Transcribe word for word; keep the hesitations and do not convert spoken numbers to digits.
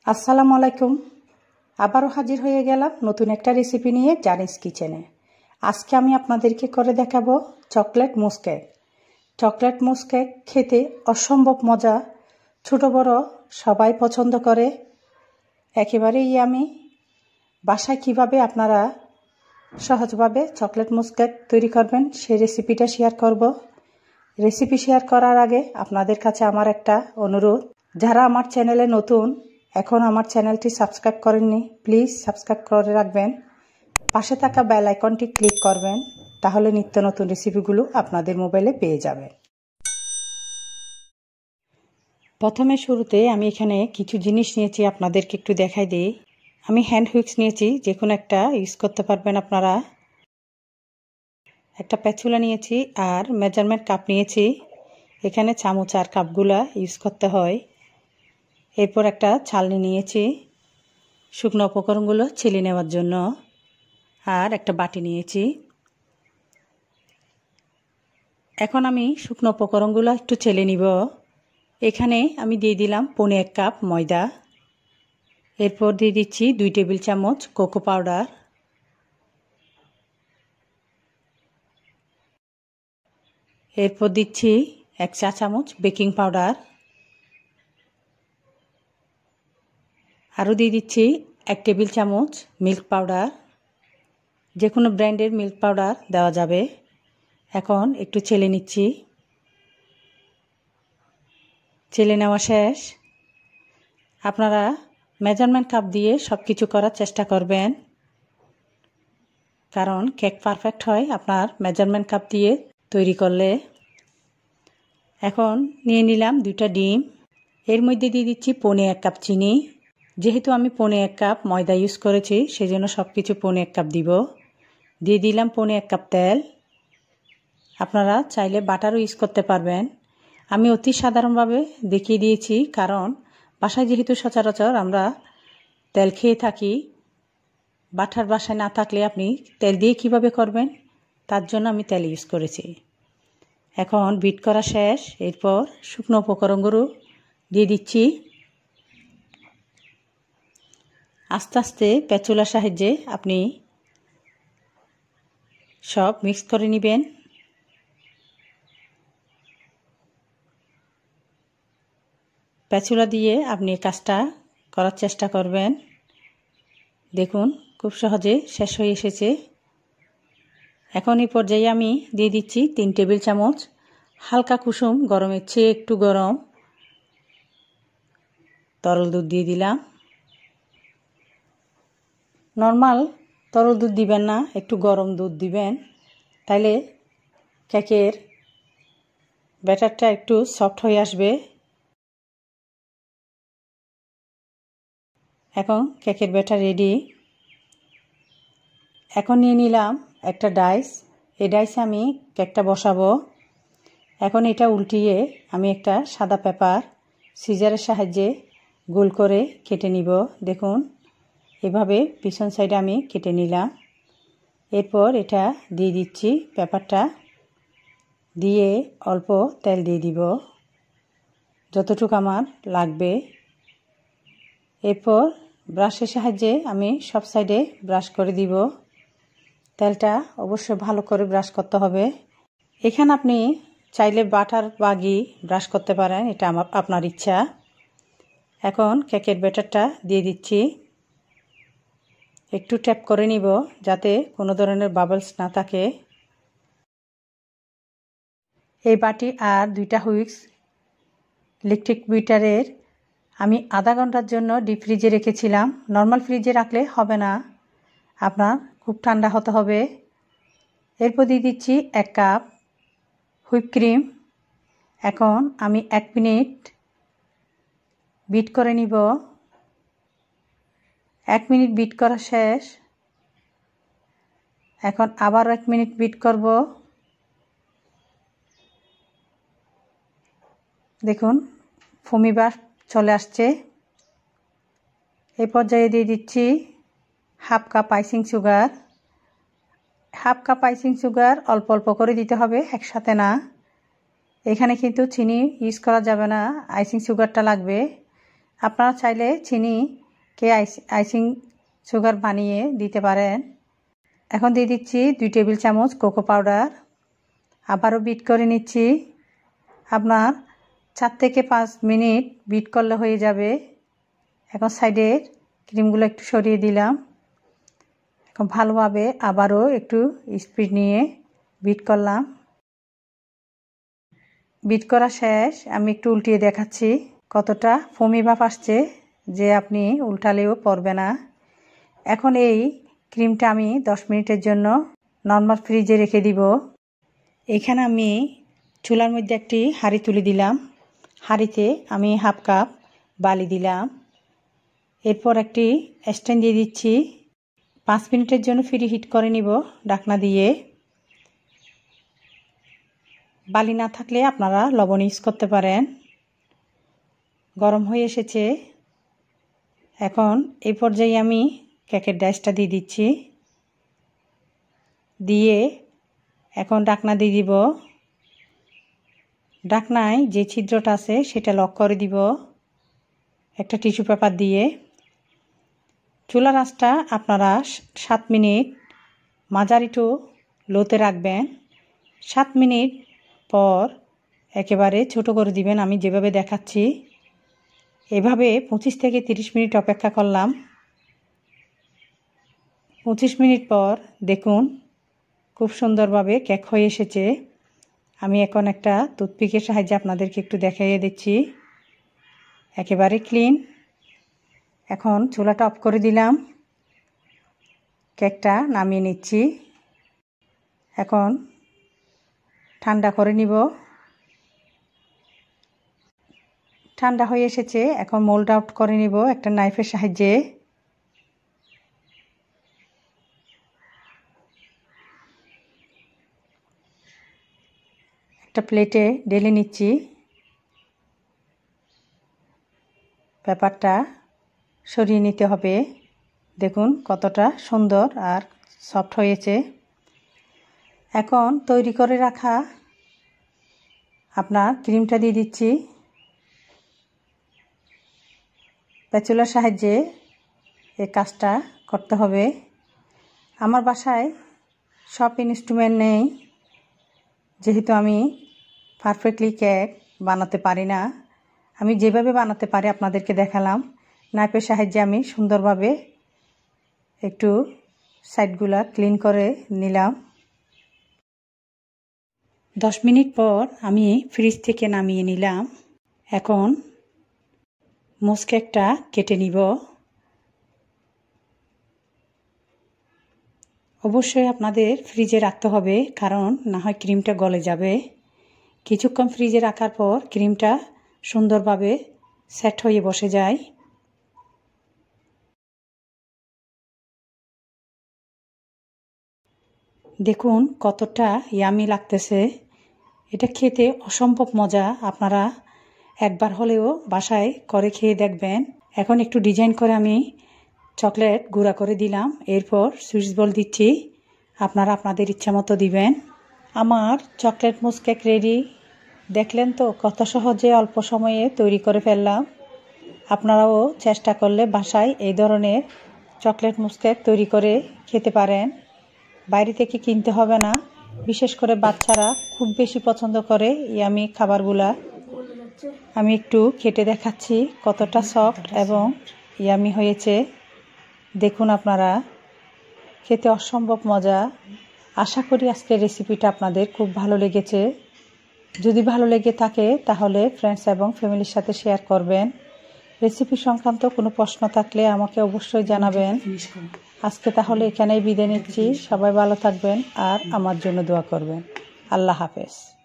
আসসালামু আলাইকুম। আবারও হাজির হয়ে গেলাম নতুন একটা রেসিপি নিয়ে জারিন্স কিচেনে। আজকে আমি আপনাদেরকে করে দেখাবো chocolate mousse cake. Chocolate mousse cake খেতে অসম্ভব মজা, ছোট বড় সবাই পছন্দ করে। একেবারেই আমি বাসায় কিভাবে আপনারা সহজভাবে চকলেট মুস কেক তৈরি করবেন সেই রেসিপিটা শেয়ার করব। রেসিপি শেয়ার করার আগে আপনাদের কাছে আমার একটা অনুরোধ, যারা আমার চ্যানেলে নতুন এখন আমার চ্যানেলটি সাবস্ক্রাইব করেননি, প্লিজ সাবস্ক্রাইব করে রাখবেন। পাশে থাকা বেল আইকনটি ক্লিক করবেন, তাহলে নিত্য নতুন রেসিপিগুলো আপনাদের মোবাইলে পেয়ে যাবেন। প্রথমে শুরুতে আমি এখানে কিছু জিনিস নিয়েছি, আপনাদেরকে একটু দেখাই দিই। আমি হ্যান্ড হুইক্স নিয়েছি, যে কোনো একটা ইউজ করতে পারবেন আপনারা। একটা প্যাচুলা নিয়েছি আর মেজারমেন্ট কাপ নিয়েছি। এখানে চামচ আর কাপগুলা ইউজ করতে হয়। এরপর একটা ছালনি নিয়েছি শুকনো উপকরণগুলো ছেলে নেওয়ার জন্য, আর একটা বাটি নিয়েছি। এখন আমি শুকনো উপকরণগুলো একটু ছেলে নিব। এখানে আমি দিয়ে দিলাম পৌনে এক কাপ ময়দা। এরপর দিয়ে দিচ্ছি দুই টেবিল চামচ কোকো পাউডার। এরপর দিচ্ছি এক চা চামচ বেকিং পাউডার। আরও দিয়ে দিচ্ছি এক টেবিল চামচ মিল্ক পাউডার। যে কোনো ব্র্যান্ডের মিল্ক পাউডার দেওয়া যাবে। এখন একটু ছেলে নিচ্ছি। ছেলে নেওয়া শেষ। আপনারা মেজারমেন্ট কাপ দিয়ে সব কিছু করার চেষ্টা করবেন, কারণ কেক পারফেক্ট হয় আপনার মেজারমেন্ট কাপ দিয়ে তৈরি করলে। এখন নিয়ে নিলাম দুইটা ডিম। এর মধ্যে দিয়ে দিচ্ছি পৌনে এক কাপ চিনি। যেহেতু আমি পৌনে এক কাপ ময়দা ইউজ করেছি, সেজন্য সব কিছু পৌনে এক কাপ দিব। দিয়ে দিলাম পৌনে এক কাপ তেল। আপনারা চাইলে বাটারও ইউজ করতে পারবেন। আমি অতি সাধারণভাবে দেখিয়ে দিয়েছি, কারণ বাসায় যেহেতু সচরাচর আমরা তেল খেয়ে থাকি। বাটার বাসায় না থাকলে আপনি তেল দিয়ে কিভাবে করবেন, তার জন্য আমি তেল ইউজ করেছি। এখন বিট করা শেষ। এরপর শুকনো উপকরণগুলো দিয়ে দিচ্ছি। আস্তে আস্তে প্যাচুলার সাহায্যে আপনি সব মিক্স করে নেবেন। প্যাচুলা দিয়ে আপনি কাজটা করার চেষ্টা করবেন। দেখুন খুব সহজে শেষ হয়ে এসেছে। এখন এই পর্যায়ে আমি দিয়ে দিচ্ছি তিন টেবিল চামচ হালকা কুসুম গরমের চেয়ে একটু গরম তরল দুধ দিয়ে দিলাম। নর্মাল তরল দুধ দিবেন না, একটু গরম দুধ দিবেন, তাইলে কেকের ব্যাটারটা একটু সফট হয়ে আসবে। এখন কেকের ব্যাটার রেডি। এখন নিয়ে নিলাম একটা ডাইস। এই ডাইসে আমি কেকটা বসাবো। এখন এটা উল্টিয়ে আমি একটা সাদা পেপার সিজারের সাহায্যে গোল করে কেটে নিব। দেখুন এভাবে পিছন সাইডে আমি কেটে নিলাম। এরপর এটা দিয়ে দিচ্ছি পেপারটা, দিয়ে অল্প তেল দিয়ে দিব যতটুকু আমার লাগবে। এরপর ব্রাশের সাহায্যে আমি সব সাইডে ব্রাশ করে দিব। তেলটা অবশ্যই ভালো করে ব্রাশ করতে হবে। এখানে আপনি চাইলে বাটার বা ঘি ব্রাশ করতে পারেন, এটা আমার আপনার ইচ্ছা। এখন কেকের ব্যাটারটা দিয়ে দিচ্ছি। একটু ট্যাপ করে নিব যাতে কোনো ধরনের বাবলস না থাকে। এই বাটি আর দুইটা হুইক্স ইলেকট্রিক বিটারের আমি আধা ঘন্টার জন্য ডিপ ফ্রিজে রেখেছিলাম। নর্মাল ফ্রিজে রাখলে হবে না, আপনার খুব ঠান্ডা হতে হবে। এরপর দিয়ে দিচ্ছি এক কাপ হুইপ ক্রিম। এখন আমি এক মিনিট বিট করে নিব। এক মিনিট বিট করা শেষ। এখন আবারও এক মিনিট বিট করব। দেখুন ফোমি ভাব চলে আসছে। এই পর্যায়ে দিয়ে দিচ্ছি half cup icing sugar. Half cup icing sugar অল্প অল্প করে দিতে হবে, একসাথে না। এখানে কিন্তু চিনি ইউজ করা যাবে না, আইসিং সুগারটা লাগবে। আপনারা চাইলে চিনিকে আইসিং সুগার বানিয়ে দিতে পারেন। এখন দিয়ে দিচ্ছি দুই টেবিল চামচ কোকো পাউডার। আবারও বিট করে নিচ্ছি। আপনার চার থেকে পাঁচ মিনিট বিট করলে হয়ে যাবে। এখন সাইডের ক্রিমগুলো একটু সরিয়ে দিলাম। এখন ভালোভাবে আবারও একটু স্পিড নিয়ে বিট করলাম। বিট করা শেষ। আমি একটু উল্টিয়ে দেখাচ্ছি কতটা ফোমি ভাব আসছে, যে আপনি উল্টালেও পড়বে না। এখন এই ক্রিমটা আমি দশ মিনিটের জন্য নর্মাল ফ্রিজে রেখে দিব। এখানে আমি চুলার মধ্যে একটি হাঁড়ি তুলে দিলাম। হাঁড়িতে আমি হাফ কাপ বালি দিলাম। এরপর একটি স্ট্যান্ড দিয়ে দিচ্ছি। পাঁচ মিনিটের জন্য ফ্রি হিট করে নিব ঢাকনা দিয়ে। বালি না থাকলে আপনারা লবণ ইউজ করতে পারেন। গরম হয়ে এসেছে। এখন এই পর্যায়ে আমি কেকের ডাইসটা দিয়ে দিচ্ছি। দিয়ে এখন ঢাকনা দিয়ে দিব। ঢাকনায় যে ছিদ্রটা আছে সেটা লক করে দিব একটা টিস্যু পেপার দিয়ে। চুলার আঁচটা আপনারা সাত মিনিট মাঝারি টু লোতে রাখবেন। সাত মিনিট পর একেবারে ছোট করে দিবেন, আমি যেভাবে দেখাচ্ছি। এভাবে পঁচিশ থেকে তিরিশ মিনিট অপেক্ষা করলাম। পঁচিশ মিনিট পর দেখুন খুব সুন্দরভাবে কেক হয়ে এসেছে। আমি এখন একটা টুথপিকের সাহায্যে আপনাদেরকে একটু দেখিয়ে দিচ্ছি। একেবারে ক্লিন। এখন চুলাটা অফ করে দিলাম। কেকটা নামিয়ে নিচ্ছি। এখন ঠান্ডা করে নিব। ঠান্ডা হয়ে এসেছে। এখন মোল্ড আউট করে নিব একটা নাইফের সাহায্যে। একটা প্লেটে ঢেলে নিচ্ছি। পেপারটা সরিয়ে নিতে হবে। দেখুন কতটা সুন্দর আর সফট হয়েছে। এখন তৈরি করে রাখা আপনার ক্রিমটা দিয়ে দিচ্ছি। প্যাচুলার সাহায্যে এই কাজটা করতে হবে। আমার বাসায় সব ইনস্ট্রুমেন্ট নেই, যেহেতু আমি পারফেক্টলি কেক বানাতে পারি না। আমি যেভাবে বানাতে পারি আপনাদেরকে দেখালাম। নাইফের সাহায্যে আমি সুন্দরভাবে একটু সাইডগুলা ক্লিন করে নিলাম। দশ মিনিট পর আমি ফ্রিজ থেকে নামিয়ে নিলাম। এখন মুস কেকটা কেটে নিব। অবশ্যই আপনাদের ফ্রিজে রাখতে হবে, কারণ না হয় ক্রিমটা গলে যাবে। কিছুক্ষণ ফ্রিজে রাখার পর ক্রিমটা সুন্দরভাবে সেট হয়ে বসে যায়। দেখুন কতটা ইয়ামি লাগতেছে। এটা খেতে অসম্ভব মজা। আপনারা একবার হলেও বাসায় করে খেয়ে দেখবেন। এখন একটু ডিজাইন করে আমি চকলেট গুঁড়া করে দিলাম। এরপর সুইচ বল দিচ্ছি। আপনারা আপনাদের ইচ্ছা মতো দিবেন। আমার চকলেট মুস কেক রেডি। দেখলেন তো কত সহজে অল্প সময়ে তৈরি করে ফেললাম। আপনারাও চেষ্টা করলে বাসায় এই ধরনের চকলেট মুস কেক তৈরি করে খেতে পারেন। বাইরে থেকে কিনতে হবে না। বিশেষ করে বাচ্চারা খুব বেশি পছন্দ করে ইয়ামি খাবারগুলা। আমি একটু কেটে দেখাচ্ছি কতটা সফট এবং ইয়ামি হয়েছে। দেখুন আপনারা, খেতে অসম্ভব মজা। আশা করি আজকের রেসিপিটা আপনাদের খুব ভালো লেগেছে। যদি ভালো লেগে থাকে তাহলে ফ্রেন্ডস এবং ফ্যামিলির সাথে শেয়ার করবেন। রেসিপি সংক্রান্ত কোনো প্রশ্ন থাকলে আমাকে অবশ্যই জানাবেন। আজকে তাহলে এখানেই বিদায় নিচ্ছি। সবাই ভালো থাকবেন আর আমার জন্য দোয়া করবেন। আল্লাহ হাফেজ।